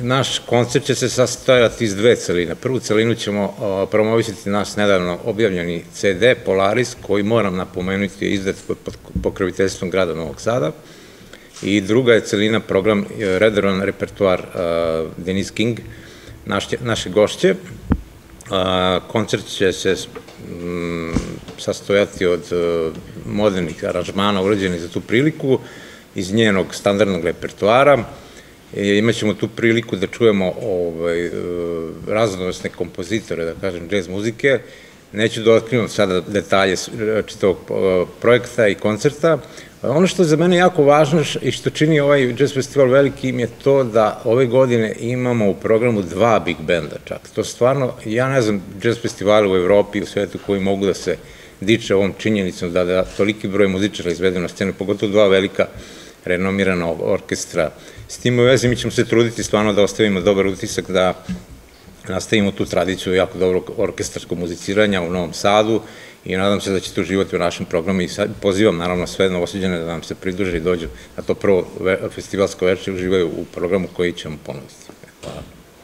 naš koncert će se sastojati iz dve celine. Prvu celinu ćemo promovisati naš nedavno objavljeni CD Polaris, koji, moram napomenuti, je izdat pod pokroviteljstvom grada Novog Sada. I druga je celina program redovan repertoar Denise King, naše gošće. Koncert će se sastojati od modernih aranžmana urađenih za tu priliku, iz njenog standardnog repertoara. Imaćemo tu priliku da čujemo raznovrsne kompozitore, da kažem, džez muzike. Neću da otkrivam sada detalje čitavog projekta i koncerta. Ono što je za mene jako važno i što čini ovaj džez festival velikim je to da ove godine imamo u programu 2 big benda čak. To stvarno, ja ne znam, džez festivali u Evropi i u svetu koji mogu da se diče ovom činjenicom da toliki broj muzičara izvedu na scenu, pogotovo 2 velika renomirana orkestra. S tim u vezi mi ćemo se truditi stvarno da ostavimo dobar utisak, da nastavimo tu tradiciju jako dobrog orkestarskog muziciranja u Novom Sadu i nadam se da ćete uživati u našem programu i pozivam naravno sve Novosađane da nam se pridruže i dođu na to prvo festivalsko večer i uživaju u programu koji ćemo ponuditi. Hvala.